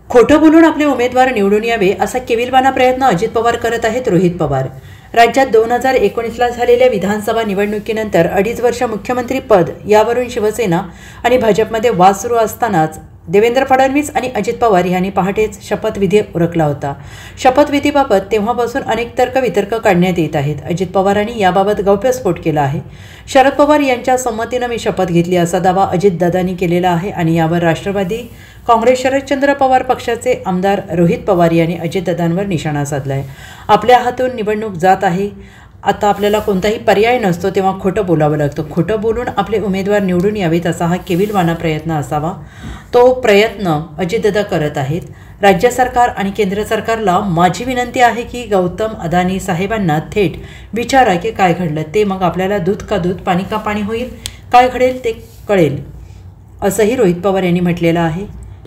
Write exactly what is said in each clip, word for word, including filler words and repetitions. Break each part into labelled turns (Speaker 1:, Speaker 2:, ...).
Speaker 1: खोटं बोलून आपले उमेदवार निवडून यावे असा केविलवाणा प्रयत्न अजित पवार करत आहेत. रोहित पवार राज्यात दोन हजार एकोणीसला झालेल्या विधानसभा निवडणुकीनंतर अडीच वर्ष मुख्यमंत्री पद यावरून शिवसेना आणि भाजपमध्ये वाद सुरू असतानाच देवेंद्र फडणवीस आणि अजित पवार यांनी पहाटेच शपथविधी उरकला होता. शपथविधीबाबत तेव्हापासून अनेक तर्कवितर्क काढण्यात येत आहेत. अजित पवारांनी याबाबत गौप्यस्फोट केला आहे. शरद पवार यांच्या संमतीनं मी शपथ घेतली असा दावा अजितदादांनी केलेला आहे आणि यावर राष्ट्रवादी काँग्रेस शरदचंद्र पवार पक्षाचे आमदार रोहित पवार यांनी अजितदादांवर निशाणा साधला आहे. आपल्या हातून निवडणूक जात आहे, आता आपल्याला कोणताही पर्याय नसतो तेव्हा खोटं बोलावं लागतं. खोटं बोलून आपले उमेदवार निवडून यावेत असा हा केविलवाणा प्रयत्न असावा. तो प्रयत्न अजितदादा करत आहेत. राज्य सरकार आणि केंद्र सरकारला माझी विनंती आहे की गौतम अदानी साहेबांना थेट विचारा की काय घडलं ते, मग आपल्याला दूध का दूध पाणी का पाणी होईल, काय घडेल ते कळेल, असंही रोहित पवार यांनी म्हटलेलं आहे.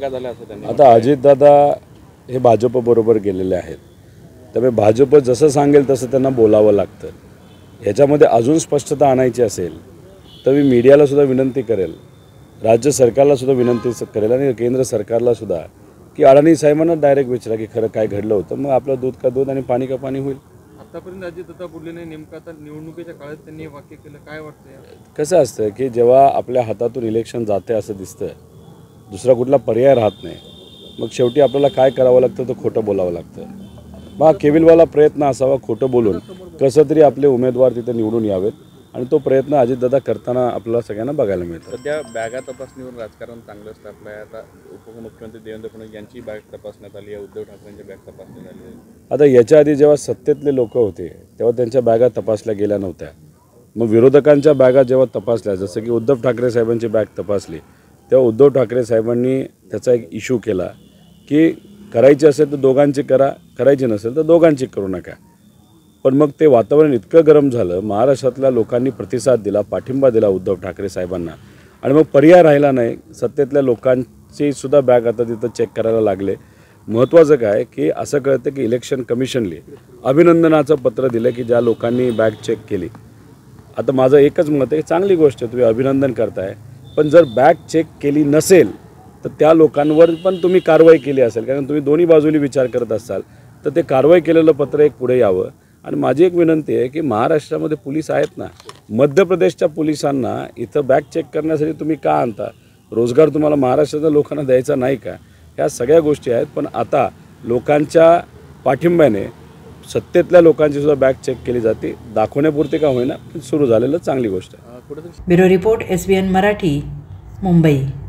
Speaker 2: आता अजितदादा हे भाजपबरोबर गेलेले आहेत, त्यामुळे भाजप जसं सांगेल तसं त्यांना बोलावं लागतं. ह्याच्यामध्ये अजून स्पष्टता आणायची असेल तर मी मीडियालासुद्धा विनंती करेल, राज्य सरकारलासुद्धा विनंती करेल आणि केंद्र सरकारलासुद्धा की अडाणी साहेबांना डायरेक्ट विचारा की खरं काय घडलं होतं, मग आपलं दूध का दूध आणि पाणी का पाणी होईल.
Speaker 3: आतापर्यंत अजितदादा बोलले नाही, नेमकं आता निवडणुकीच्या काळात त्यांनी वाक्य केलं, काय वाटतं?
Speaker 2: कसं असतं की जेव्हा आपल्या हातातून इलेक्शन जाते असं दिसतं, दुसरा कुठला पर्याय राहत नाही, मग शेवटी आपल्याला काय करावं लागतं तर खोटं बोलावं लागतं. मग केविलवाला प्रयत्न असावा खोटं बोलून कसं तरी आपले उमेदवार तिथे निवडून यावेत आणि तो प्रयत्न अजितदादा करताना आपल्याला सगळ्यांना बघायला मिळतं.
Speaker 3: सध्या बॅगा तपासणीवर राजकारण चांगलं तापलं आहे. आता उपमुख्यमंत्री देवेंद्र फडणवीस यांची बॅग तपासण्यात आली आहे, उद्धव ठाकरेंची बॅग तपासण्यात आली आहे.
Speaker 2: आता याच्या आधी जेव्हा सत्तेतले लोक होते तेव्हा त्यांच्या बॅगा तपासल्या गेल्या नव्हत्या. मग विरोधकांच्या बॅगा जेव्हा तपासल्या, जसं की उद्धव ठाकरे साहेबांची बॅग तपासली, तेव्हा उद्धव ठाकरे साहेबांनी त्याचा एक इश्यू केला की करायची असेल तर दोघांची करा, करायची नसेल तर दोघांची करू नका. पण मग ते वातावरण इतकं गरम झालं, महाराष्ट्रातल्या लोकांनी प्रतिसाद दिला, पाठिंबा दिला उद्धव ठाकरे साहेबांना, आणि मग पर्याय राहिला नाही. सत्तेतल्या लोकांची सुद्धा बॅग आता तिथं चेक करायला लागले. महत्त्वाचं काय की असं कळतं की इलेक्शन कमिशनने अभिनंदनाचं पत्र दिलं की ज्या लोकांनी बॅग चेक केली. आता माझं एकच मत आहे, चांगली गोष्ट आहे, तुम्ही अभिनंदन करताय, पण जर बॅग चेक केली नसेल तर त्या लोकांवर पण तुम्ही कारवाई केली असेल, कारण तुम्ही दोन्ही बाजूनी विचार करत असाल तर ते कारवाई केलेलं पत्र एक पुढे यावं. आणि माझी एक विनंती आहे की महाराष्ट्रामध्ये पोलीस आहेत ना, मध्य प्रदेशच्या पोलिसांना इथं बॅग चेक करण्यासाठी तुम्ही का आणता? रोजगार तुम्हाला महाराष्ट्राच्या लोकांना द्यायचा नाही का? ह्या सगळ्या गोष्टी आहेत. पण आता लोकांच्या पाठिंब्याने सत्तेतल्या लोकांची सुद्धा बॅग चेक केली जाते, दाखवण्यापुरते का होईना पण सुरू झालेलं चांगली गोष्ट आहे.
Speaker 1: Bureau report, S B N Marathi, Mumbai.